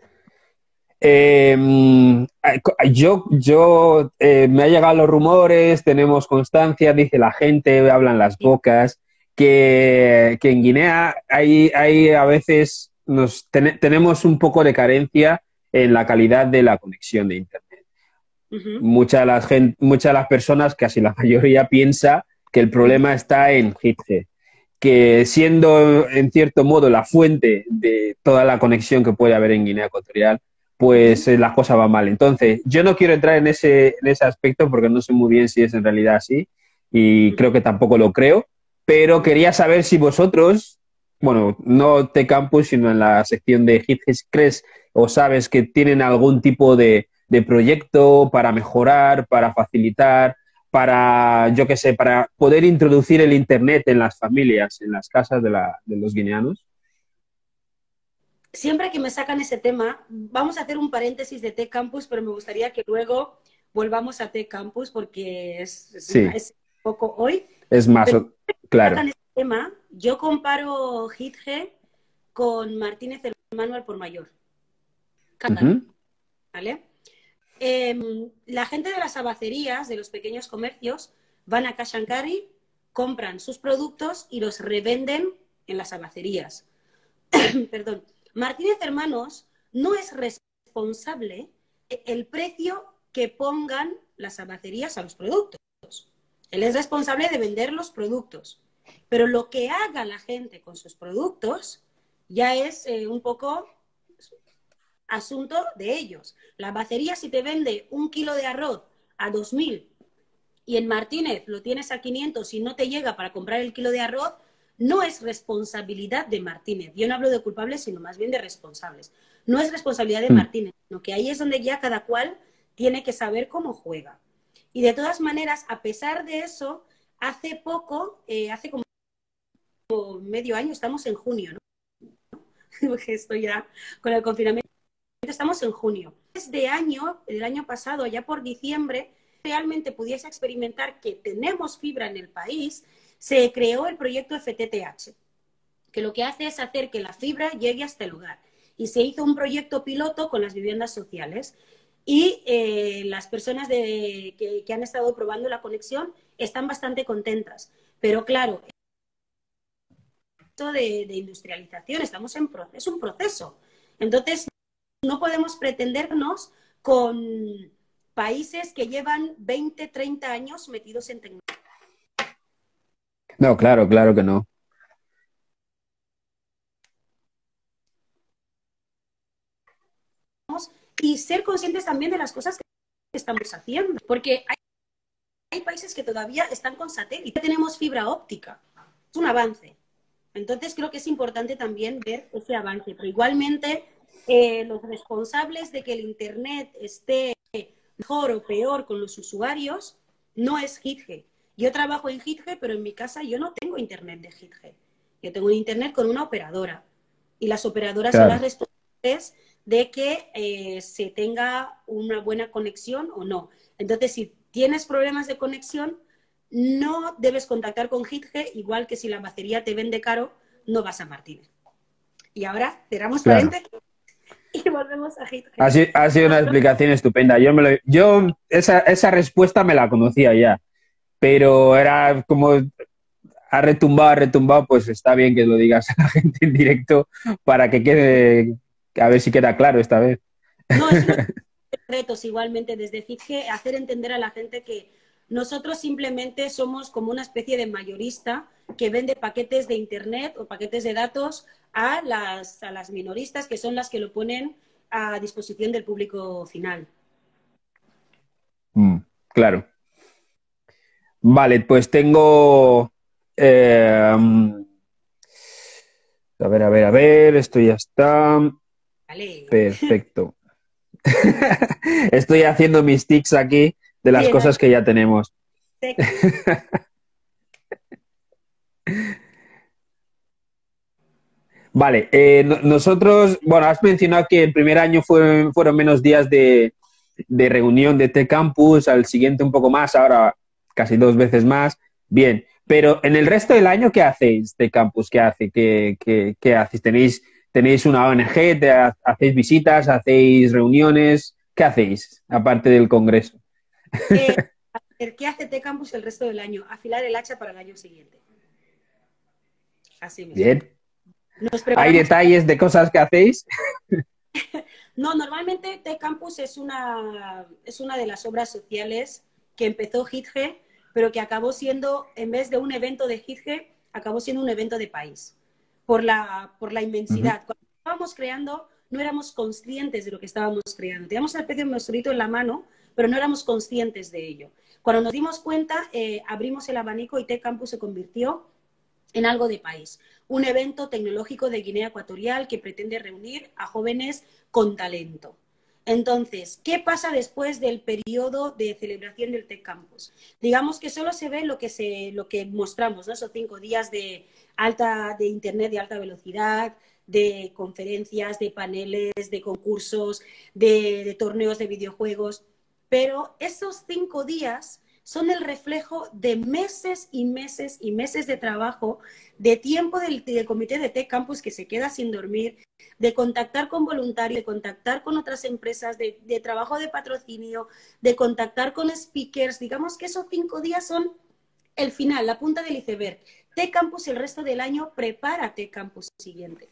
Me ha llegado los rumores, tenemos constancia, dice la gente, hablan las bocas, que en Guinea hay a veces tenemos un poco de carencia en la calidad de la conexión de Internet. Mucha de las personas, casi la mayoría, piensa que el problema está en Hitge, que siendo en cierto modo la fuente de toda la conexión que puede haber en Guinea Ecuatorial, pues las cosas van mal. Entonces, yo no quiero entrar en ese aspecto porque no sé muy bien si es en realidad así y creo que tampoco lo creo, pero quería saber si vosotros, bueno, no Tech Campus, sino en la sección de Hitge, crees o sabes que tienen algún tipo de proyecto para mejorar, para facilitar, para, yo qué sé, para poder introducir el Internet en las familias, en las casas de los guineanos. Siempre que me sacan ese tema, vamos a hacer un paréntesis de Tech Campus, pero me gustaría que luego volvamos a Tech Campus porque es poco hoy. Es más, claro. Sacan ese tema, yo comparo Hitge con Martínez Hermano al por mayor. ¿Vale? La gente de las abacerías, de los pequeños comercios, van a Cash and Carry, compran sus productos y los revenden en las abacerías. Perdón. Martínez Hermanos no es responsable el precio que pongan las abacerías a los productos. Él es responsable de vender los productos. Pero lo que haga la gente con sus productos ya es un poco asunto de ellos. La abacería, si te vende 1 kilo de arroz a 2.000 y en Martínez lo tienes a 500 y no te llega para comprar el kilo de arroz, no es responsabilidad de Martínez. Yo no hablo de culpables, sino más bien de responsables. No es responsabilidad de Martínez, sino que ahí es donde ya cada cual tiene que saber cómo juega. Y de todas maneras, a pesar de eso, hace poco, hace como medio año, estamos en junio, ¿no? Porque estoy ya con el confinamiento. Estamos en junio. Desde el año pasado, ya por diciembre, realmente pudiese experimentar que tenemos fibra en el país, se creó el proyecto FTTH, que lo que hace es hacer que la fibra llegue hasta el hogar. Y se hizo un proyecto piloto con las viviendas sociales. Y las personas que han estado probando la conexión están bastante contentas. Pero claro, esto de industrialización, es un proceso. Entonces, no podemos pretendernos con países que llevan 20, 30 años metidos en tecnología. No, claro, claro que no. Y ser conscientes también de las cosas que estamos haciendo, porque hay países que todavía están con satélite, tenemos fibra óptica, es un avance. Entonces creo que es importante también ver ese avance, pero igualmente los responsables de que el Internet esté mejor o peor con los usuarios no es Hitge. Yo trabajo en Hitge, pero en mi casa yo no tengo Internet de Hitge. Yo tengo Internet con una operadora y las operadoras son las responsables de que se tenga una buena conexión o no. Entonces, si tienes problemas de conexión, no debes contactar con Hitge, igual que si la batería te vende caro, no vas a Martínez. Y ahora cerramos paréntesis y volvemos a Hitge. Ha sido una explicación estupenda. Yo esa respuesta me la conocía ya, pero era como ha retumbado, pues está bien que lo digas a la gente en directo para que quede, a ver si queda claro esta vez. No, es uno de los retos igualmente desde Hitge, hacer entender a la gente que nosotros simplemente somos como una especie de mayorista que vende paquetes de internet o paquetes de datos a las minoristas, que son las que lo ponen a disposición del público final. Claro. Vale, pues tengo... a ver, esto ya está. Vale. Perfecto. Estoy haciendo mis tics aquí de las cosas que ya tenemos. Vale, nosotros, bueno, has mencionado que el primer año fueron menos días de reunión de T-Campus, al siguiente un poco más, ahora casi 2 veces más. Bien, pero en el resto del año, ¿qué hacéis T-Campus? ¿Qué hace? ¿Qué hacéis? ¿Tenéis una ONG? ¿Hacéis visitas? ¿Hacéis reuniones? ¿Qué hacéis, aparte del congreso? ¿Qué hace T-Campus el resto del año? Afilar el hacha para el año siguiente. Así mismo. Bien. ¿Hay detalles de cosas que hacéis? No, normalmente T-Campus es una de las obras sociales que empezó Hitge, pero que acabó siendo, en vez de un evento de Hitge, acabó siendo un evento de país, por la inmensidad. Cuando estábamos creando, no éramos conscientes de lo que estábamos creando. Teníamos el pez de monstruito en la mano, pero no éramos conscientes de ello. Cuando nos dimos cuenta, abrimos el abanico y T-Campus se convirtió en algo de país. Un evento tecnológico de Guinea Ecuatorial que pretende reunir a jóvenes con talento. Entonces, ¿qué pasa después del periodo de celebración del T-Campus? Digamos que solo se ve lo que mostramos, ¿no? Esos 5 días de internet de alta velocidad, de conferencias, de paneles, de concursos, de torneos de videojuegos. Pero esos 5 días son el reflejo de meses y meses y meses de trabajo, de tiempo del comité de T-Campus que se queda sin dormir, de contactar con voluntarios, de contactar con otras empresas, de trabajo de patrocinio, de contactar con speakers. Digamos que esos 5 días son el final, la punta del iceberg. T-Campus el resto del año prepara T-Campus siguiente.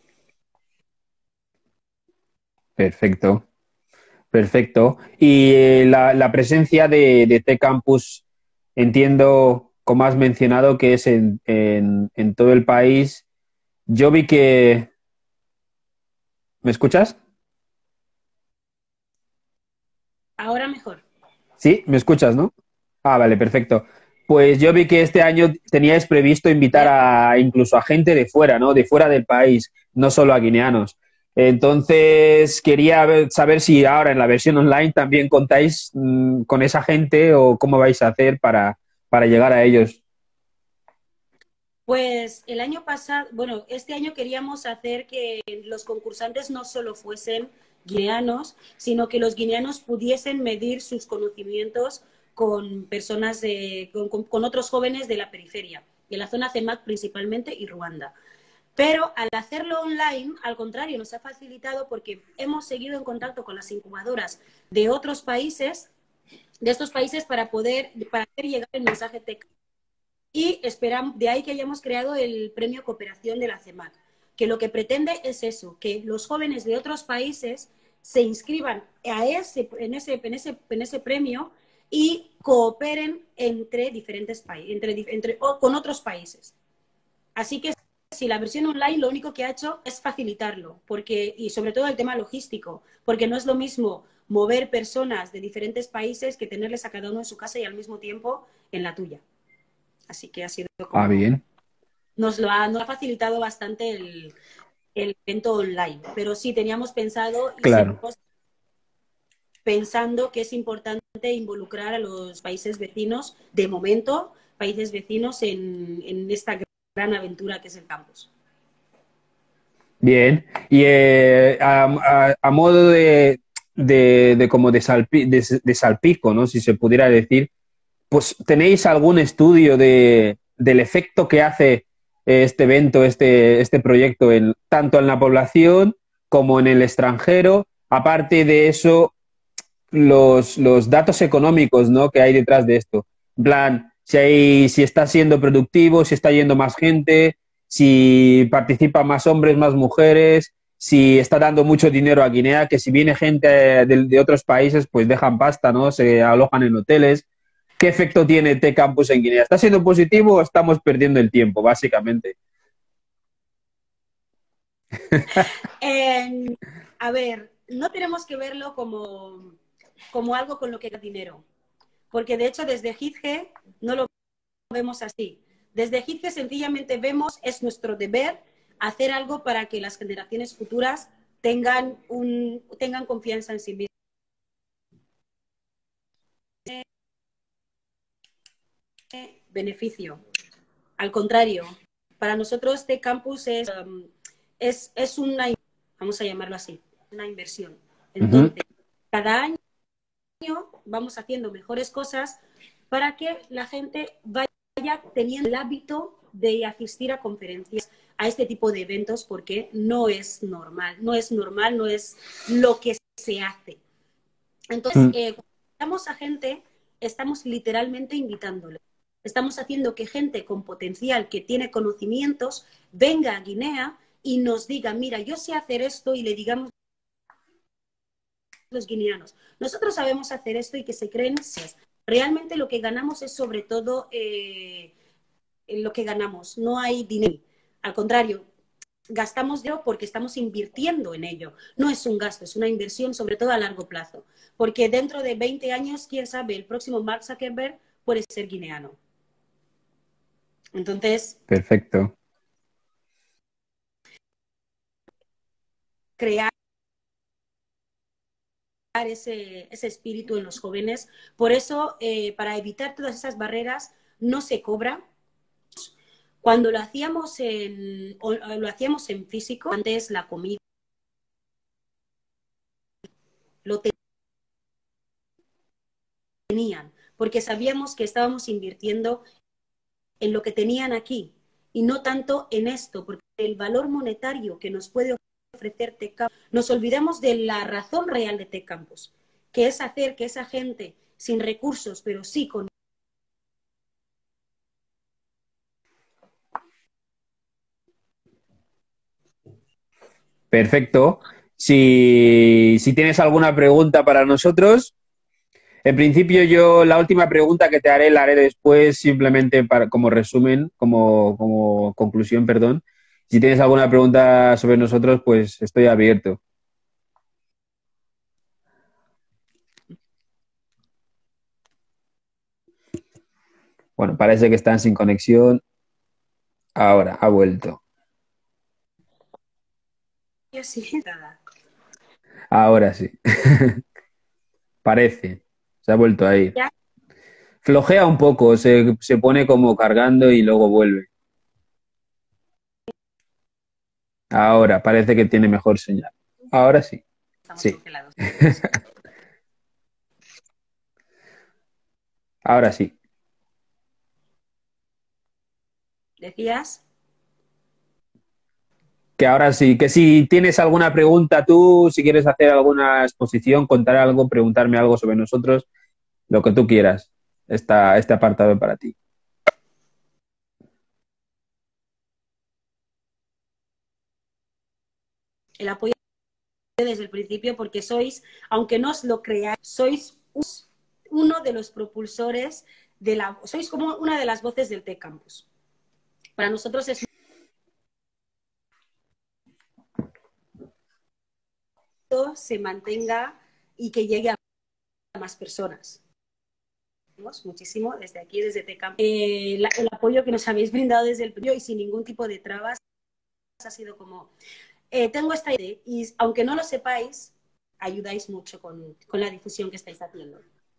Perfecto. Perfecto. Y la presencia de T-Campus, entiendo, como has mencionado, que es en todo el país. Yo vi que... ¿Me escuchas? Ahora mejor. Sí, me escuchas, ¿no? Ah, vale, perfecto. Pues yo vi que este año teníais previsto invitar incluso a gente de fuera, ¿no? De fuera del país, no solo a guineanos. Entonces, quería saber si ahora en la versión online también contáis con esa gente o cómo vais a hacer para llegar a ellos. Pues el año pasado, bueno, este año queríamos hacer que los concursantes no solo fuesen guineanos, sino que los guineanos pudiesen medir sus conocimientos con personas, con otros jóvenes de la periferia, de la zona CEMAC principalmente y Ruanda. Pero al hacerlo online, al contrario, nos ha facilitado porque hemos seguido en contacto con las incubadoras de otros países, de estos países para hacer llegar el mensaje TEC. Y esperamos, de ahí que hayamos creado el premio Cooperación de la CEMAC, que lo que pretende es eso, que los jóvenes de otros países se inscriban en ese premio y cooperen entre diferentes países, o con otros países. Así que si la versión online lo único que ha hecho es facilitarlo, y sobre todo el tema logístico, porque no es lo mismo mover personas de diferentes países que tenerles a cada uno en su casa y al mismo tiempo en la tuya. Así que ha sido como... Bien. Nos ha facilitado bastante el evento online, pero sí teníamos pensado y Claro. seguimos pensando que es importante involucrar a los países vecinos, de momento, países vecinos en esta gran aventura que es el campus. Bien. Y a modo de como de salpico, ¿no? Si se pudiera decir, pues ¿tenéis algún estudio del efecto que hace este evento, este proyecto, tanto en la población como en el extranjero? Aparte de eso, los datos económicos, ¿no?, que hay detrás de esto. En plan, si está siendo productivo, si está yendo más gente, si participan más hombres, más mujeres, si está dando mucho dinero a Guinea, que si viene gente de otros países, pues dejan pasta, ¿no? Se alojan en hoteles. ¿Qué efecto tiene T-Campus en Guinea? ¿Está siendo positivo o estamos perdiendo el tiempo, básicamente? A ver, no tenemos que verlo como algo con lo que ganar dinero, porque de hecho desde GITGE no lo vemos así. Desde GITGE sencillamente vemos, es nuestro deber hacer algo para que las generaciones futuras tengan confianza en sí mismas. Beneficio. Al contrario, para nosotros este campus es una, vamos a llamarlo así, una inversión. Entonces, cada año vamos haciendo mejores cosas para que la gente vaya teniendo el hábito de asistir a conferencias, a este tipo de eventos, porque no es normal, no es lo que se hace. Entonces, cuando invitamos a gente, estamos literalmente invitándole. Estamos haciendo que gente con potencial, que tiene conocimientos, venga a Guinea y nos diga, mira, yo sé hacer esto, y le digamos a los guineanos, nosotros sabemos hacer esto, y que se creen. Realmente lo que ganamos es sobre todo lo que ganamos, no hay dinero. Al contrario, gastamos dinero porque estamos invirtiendo en ello. No es un gasto, es una inversión, sobre todo a largo plazo. Porque dentro de 20 años, quién sabe, el próximo Mark Zuckerberg puede ser guineano. Entonces, perfecto. Crear ese espíritu en los jóvenes. Por eso, para evitar todas esas barreras, no se cobra. Cuando lo hacíamos en físico, antes la comida lo tenían, porque sabíamos que estábamos invirtiendo en lo que tenían aquí y no tanto en esto, porque el valor monetario que nos puede ofrecer T-Campus, nos olvidamos de la razón real de T-Campus, que es hacer que esa gente sin recursos, pero sí con... Perfecto. Si tienes alguna pregunta para nosotros, en principio yo la última pregunta que te haré la haré después, simplemente como resumen, como conclusión, perdón. Si tienes alguna pregunta sobre nosotros, pues estoy abierto. Bueno, parece que están sin conexión. Ahora, ha vuelto. Ahora sí. Parece. Se ha vuelto ahí. ¿Ya? Flojea un poco, se pone como cargando y luego vuelve. Ahora, parece que tiene mejor señal. Ahora sí. Estamos Sí. congelados. Ahora sí. ¿Decías? Que ahora sí, que si tienes alguna pregunta tú, si quieres hacer alguna exposición, contar algo, preguntarme algo sobre nosotros, lo que tú quieras, este apartado es para ti. El apoyo desde el principio porque sois, aunque no os lo creáis, sois uno de los propulsores sois como una de las voces del Tech Campus. Para nosotros es se mantenga y que llegue a más personas. Muchísimo desde aquí, desde Tech Campus. El apoyo que nos habéis brindado desde el principio y sin ningún tipo de trabas ha sido como, tengo esta idea y aunque no lo sepáis, ayudáis mucho con la difusión que estáis haciendo.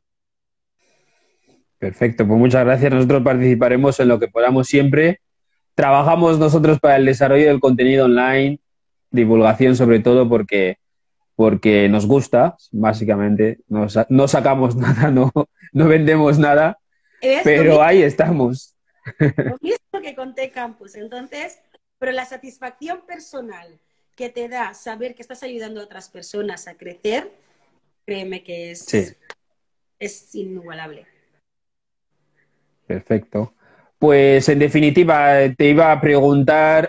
Perfecto, pues muchas gracias. Nosotros participaremos en lo que podamos siempre. Trabajamos nosotros para el desarrollo del contenido online, divulgación sobre todo porque nos gusta, básicamente. No sacamos nada, no vendemos nada, pero ahí estamos. Lo mismo que con Tech Campus. Entonces, pero la satisfacción personal que te da saber que estás ayudando a otras personas a crecer, créeme que es inigualable. Perfecto. Pues en definitiva, te iba a preguntar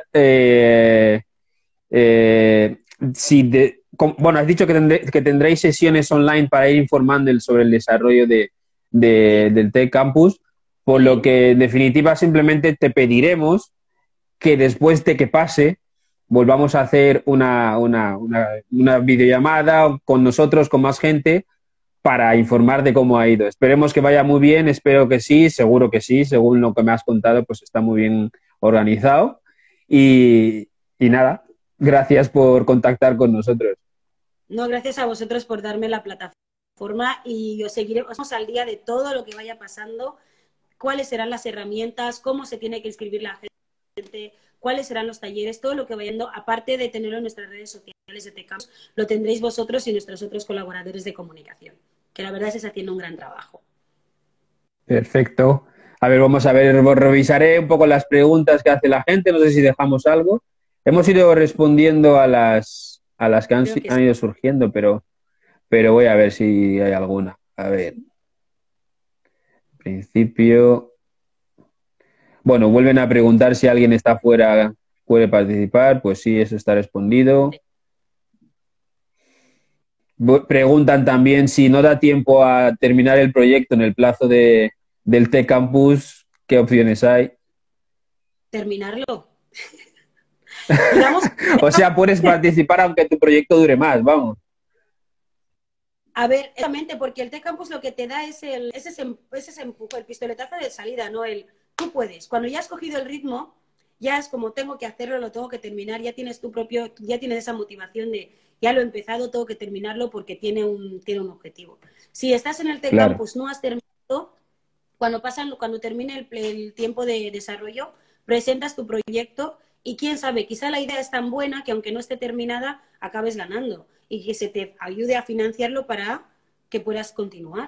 bueno, has dicho que tendréis sesiones online para ir informando sobre el desarrollo del Tech Campus, por lo que en definitiva simplemente te pediremos que después de que pase volvamos a hacer una videollamada con nosotros, con más gente, para informar de cómo ha ido. Esperemos que vaya muy bien, espero que sí, seguro que sí, según lo que me has contado, pues está muy bien organizado. Y nada, gracias por contactar con nosotros. No, gracias a vosotros por darme la plataforma y os seguiremos al día de todo lo que vaya pasando, cuáles serán las herramientas, cómo se tiene que inscribir la gente, cuáles serán los talleres, todo lo que vaya yendo, aparte de tenerlo en nuestras redes sociales de Tech Campus, lo tendréis vosotros y nuestros otros colaboradores de comunicación, que la verdad es haciendo un gran trabajo. Perfecto. A ver, vamos a ver, revisaré un poco las preguntas que hace la gente, no sé si dejamos algo. Hemos ido respondiendo a las que han ido surgiendo, pero voy a ver si hay alguna. A ver. En principio. Bueno, vuelven a preguntar si alguien está fuera, puede participar. Pues sí, eso está respondido. Preguntan también si no da tiempo a terminar el proyecto en el plazo del Tech Campus, ¿qué opciones hay? Terminarlo. Digamos, o sea, puedes participar aunque tu proyecto dure más, vamos. A ver, exactamente, porque el Tech Campus lo que te da es ese empuje, el pistoletazo de salida, ¿no? Tú puedes. Cuando ya has cogido el ritmo, ya es como tengo que hacerlo, lo tengo que terminar, ya tienes ya tienes esa motivación de ya lo he empezado, tengo que terminarlo porque tiene un objetivo. Si estás en el Tech Campus, no has terminado, cuando termine el tiempo de desarrollo, presentas tu proyecto y quién sabe, quizá la idea es tan buena que aunque no esté terminada, acabes ganando y que se te ayude a financiarlo para que puedas continuar.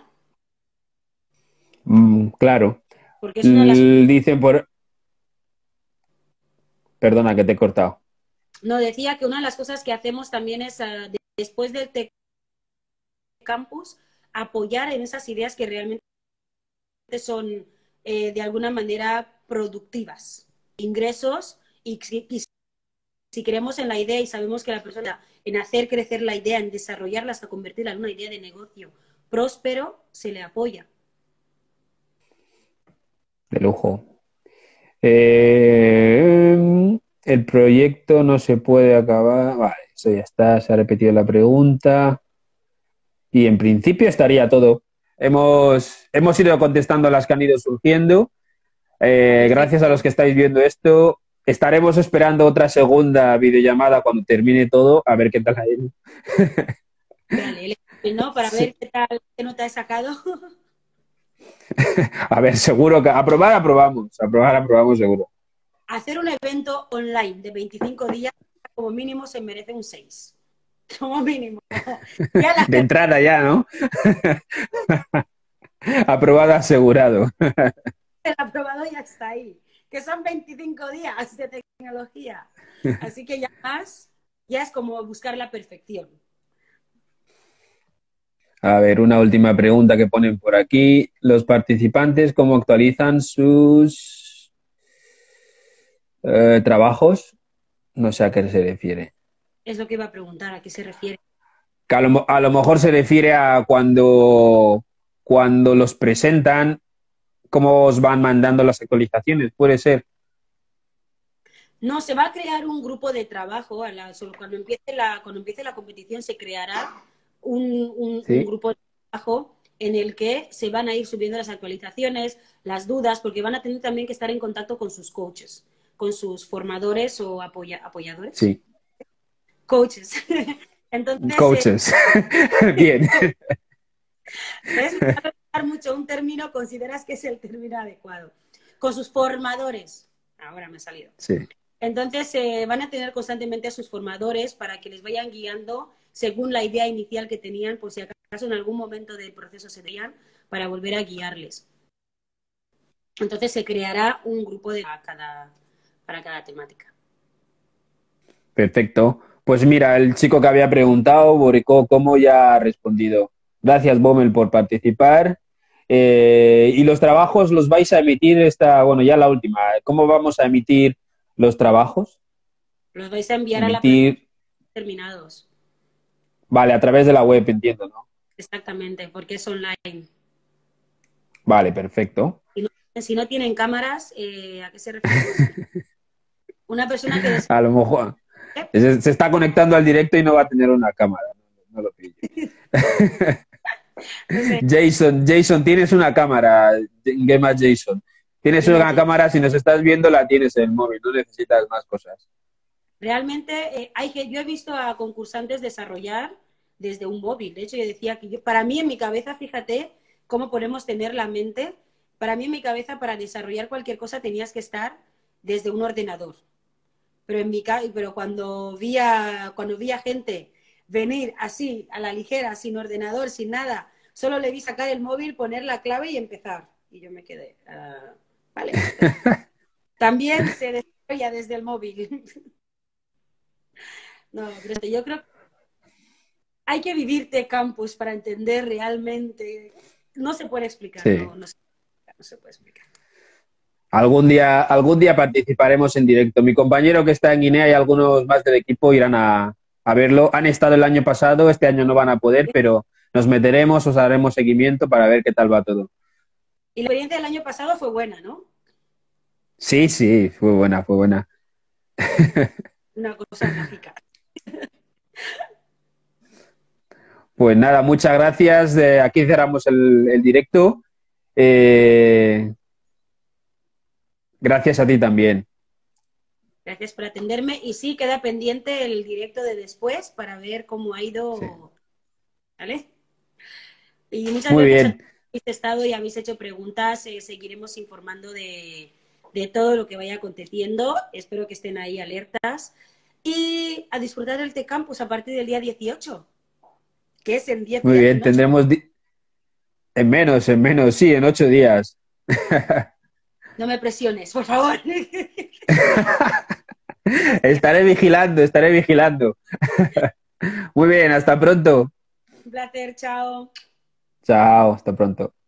Claro. Porque es una de las... Dicen por... Perdona que te he cortado. No, decía que una de las cosas que hacemos también es, después del Tech Campus, apoyar en esas ideas que realmente son, de alguna manera, productivas. Ingresos y si creemos en la idea y sabemos que la persona, en hacer crecer la idea, en desarrollarla hasta convertirla en una idea de negocio próspero, se le apoya. De lujo. El proyecto no se puede acabar. Vale, eso ya está, se ha repetido la pregunta. Y en principio estaría todo. Hemos ido contestando a las que han ido surgiendo. Gracias a los que estáis viendo esto. Estaremos esperando otra segunda videollamada cuando termine todo, a ver qué tal ha ido. Vale, ¿no? Para ver qué nota he sacado. A ver, seguro que aprobamos seguro. Hacer un evento online de 25 días, como mínimo se merece un 6. Como mínimo. De entrada ya, ¿no? Aprobado, asegurado. El aprobado ya está ahí. Que son 25 días de tecnología. Así que ya es como buscar la perfección. A ver, una última pregunta que ponen por aquí. ¿Los participantes cómo actualizan sus trabajos? No sé a qué se refiere. Es lo que iba a preguntar, ¿a qué se refiere? Que a lo mejor se refiere a cuando los presentan, cómo os van mandando las actualizaciones, puede ser. No, se va a crear un grupo de trabajo. Cuando empiece la competición se creará un Sí. grupo de trabajo en el que se van a ir subiendo las actualizaciones, las dudas, porque van a tener también que estar en contacto con sus coaches, con sus formadores o apoyadores. Sí, Coaches. Entonces, coaches. Bien. ¿ves? Me va a gustar mucho un término, consideras que es el término adecuado. Con sus formadores. Ahora me ha salido. Sí. Entonces, van a tener constantemente a sus formadores para que les vayan guiando según la idea inicial que tenían, por si acaso en algún momento del proceso se veían, para volver a guiarles. Entonces, se creará un grupo para cada temática. Perfecto. Pues mira, el chico que había preguntado, Boricó, ¿cómo ya ha respondido? Gracias, Bommel, por participar. Y los trabajos los vais a emitir bueno, ya la última. ¿Cómo vamos a emitir los trabajos? Los vais a enviar a la Emitir, terminados. vale, a través de la web, entiendo, ¿no? Exactamente, porque es online. Vale, perfecto. Si no tienen cámaras, ¿a qué se refiere? Una persona que A lo mejor se está conectando al directo y no va a tener una cámara. No lo pillo. no sé, Jason, tienes una cámara, Gema Jason. Tienes una cámara, si nos estás viendo la tienes en el móvil, no necesitas más cosas. realmente yo he visto a concursantes desarrollar desde un móvil. De hecho, yo decía que para mí en mi cabeza, fíjate cómo podemos tener la mente. Para mí en mi cabeza, para desarrollar cualquier cosa tenías que estar desde un ordenador. Pero cuando vi a gente venir así, a la ligera, sin ordenador, sin nada, solo le vi sacar el móvil, poner la clave y empezar. Y yo me quedé, vale. También se desarrolla desde el móvil. No, pero yo creo que hay que vivirte campus para entender realmente. No se puede explicar, Sí. no se puede explicar. Algún día participaremos en directo. Mi compañero que está en Guinea y algunos más del equipo irán a verlo. Han estado el año pasado, este año no van a poder, pero nos meteremos, os haremos seguimiento para ver qué tal va todo. Y la experiencia del año pasado fue buena, ¿no? Sí, fue buena. Una cosa mágica. Pues nada, muchas gracias. Aquí cerramos el directo. Gracias a ti también. Gracias por atenderme. Y sí, queda pendiente el directo de después para ver cómo ha ido. Sí. ¿Vale? Y muchas Muy gracias bien. a habéis estado y habéis hecho preguntas. Seguiremos informando de todo lo que vaya aconteciendo. Espero que estén ahí alertas. Y a disfrutar del T-Campus a partir del día 18, que es en 10 Muy días. bien, ¿no? tendremos en menos, sí, en 8 días. No me presiones, por favor. Estaré vigilando. Muy bien, hasta pronto. Un placer, chao. Chao, hasta pronto.